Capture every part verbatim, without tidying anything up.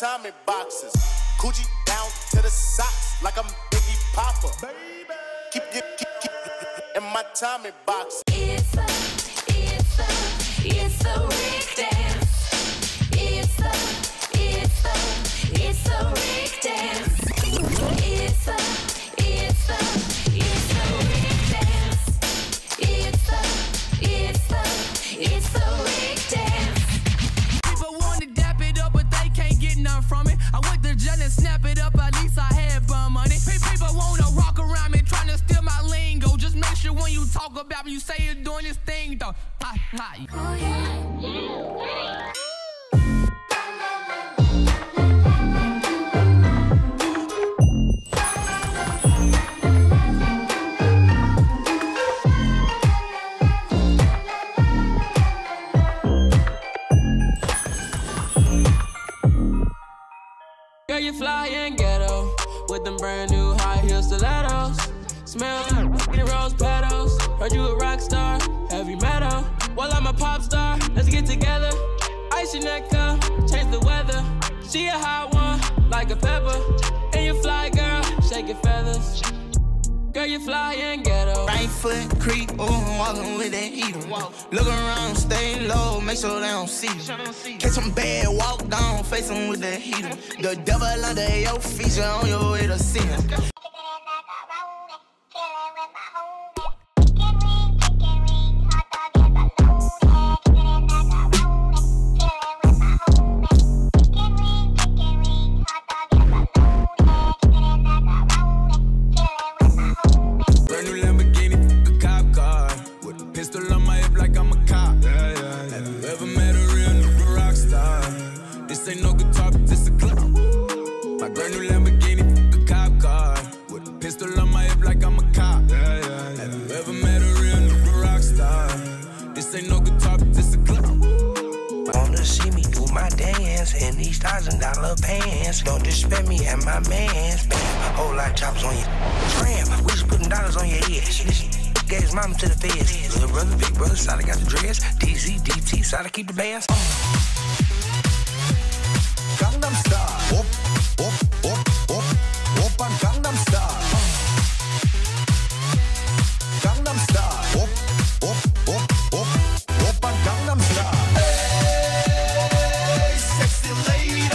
Tommy boxes. Coochie down to the socks like I'm Biggie Papa. Baby. Keep your keep, keep in my Tommy box. It's a, it's a, it's a Rick dance. It's a, it's a, it's a Rick dance. It's a, it's a, it's a Rick dance. It's a, it's a, it's a Rick dance. People want to dap it up, but they can't get none from it. I went to jail and snap it up, at least I had bum money. People want to rock around me, trying to steal my lingo. Just make sure when you talk about me, you say you're doing this thing, though. Ha, ha. Oh, yeah. Girl, you fly and ghetto with them brand new high heel stilettos. Smell like rose petals. Heard you a rock star, heavy metal. Well, I'm a pop star. Let's get together. Ice your neck up, change the weather. She a hot one, like a pepper. And you fly, girl, shake your feathers. Girl, you fly and ghetto. Right foot creep, ooh, I'm walking with that heater. Look around, stay low, make sure they don't see you. Catch some bad, walk down, face them with that heater. The devil under your feet, you on your way to see him. Don't disrespect me and my mans. Whole lot of choppers on your tram. We just putting dollars on your head. Gave his mama to the feds. Little brother, big brother, Sally got the dress. D Z, D T, Sally keep the bands. Gangnam Style. Op, op, op, op, op on Gangnam Style. Gangnam Style. Op, op, op, op, op on Gangnam Style. Hey, sexy lady.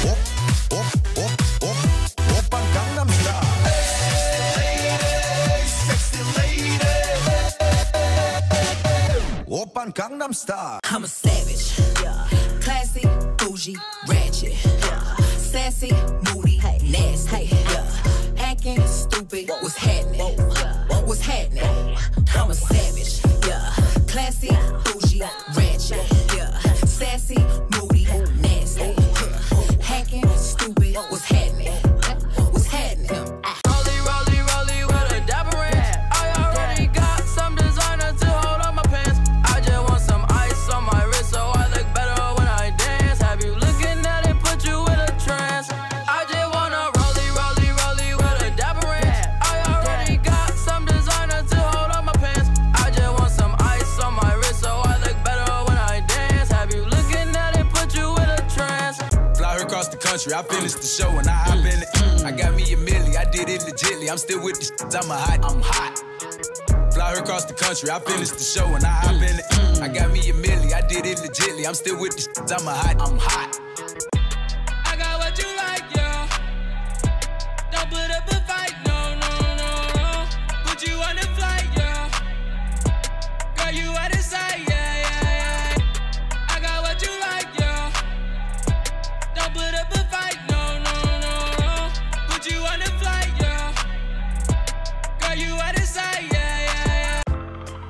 Gangnam Style. I'm a savage, yeah. Classy, bougie, ratchet, yeah. Sassy, moody, hey. Nasty, hey. Yeah. Acting stupid, what's happening? What's happening? I'm a savage, yeah. Classy, bougie, ratchet, yeah. Sassy, moody, nasty, yeah. Hacking, stupid, what's happening? What's happening? Rolly, rolly, rolly with a dapper ranch. I already got some designer to hold on my pants. I just want some ice on my wrist so I look better when I dance. Have you looking at it, put you in a trance? I just wanna rolly, rolly, rolly with a dapper ranch. I already got some designer to hold on my pants. I just want some ice on my wrist so I look better when I dance. Have you looking at it, put you in a trance? Fly her across the country, I finished the show and I hop in it. I got me a milli, I did it legitly. I'm still with the shit, I'm a hot, I'm hot. Fly her across the country, I finished the show and I hop in it. I got me a milli, I did it legitly. I'm still with the shit, I'm a hot, I'm hot. I got what you like, yeah. Don't put up a fight, no, no, no, no. Put you on the flight, yeah. Girl, you out of sight, yeah, yeah, yeah. I got what you like, yeah. Don't put up a fight, no, no, no, no. Put you on the flight, yeah. Girl, you out of sight, yeah, yeah, yeah.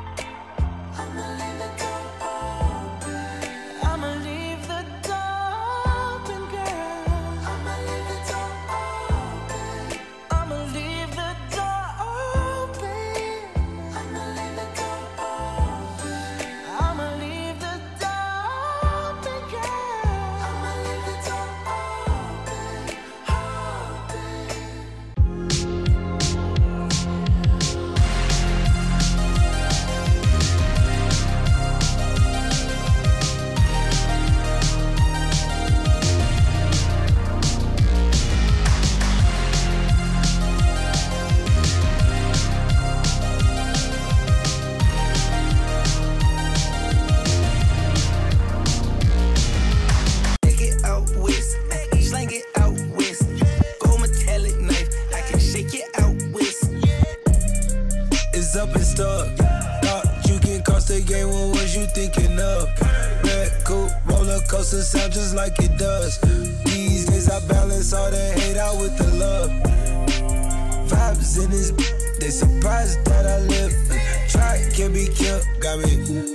I'ma leave the door open. I'ma leave the door is up and stuck. Thought you can cross the game, what was you thinking of? Red coupe, roller coaster sound just like it does. These days I balance all the hate out with the love. Vibes in this, they surprised that I live. Try, can't be killed, got me.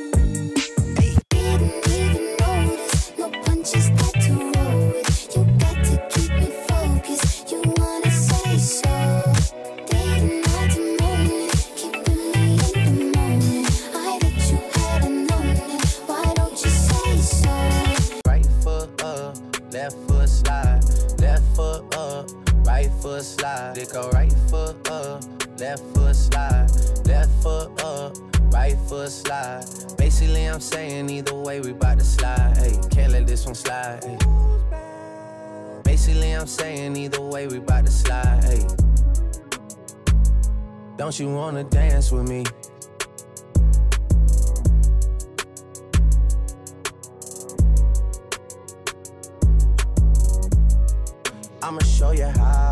Slide, they go right foot up, left foot slide, left foot up, right foot slide. Basically, I'm saying either way, we bout to slide. Hey, can't let this one slide. Hey. Basically, I'm saying either way, we bout to slide. Hey. Don't you wanna dance with me? I'ma show you how.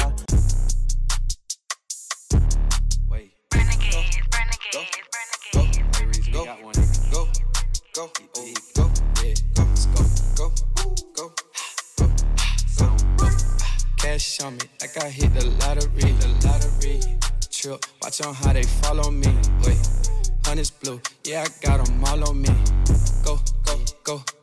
Go, go, go, oh, go, yeah, go, go, go, go, go, go, go. Cash on me, like I hit the lottery, the lottery. Trip, watch on how they follow me. Wait, honey's blue, yeah, I got them all on me. Go, go, go.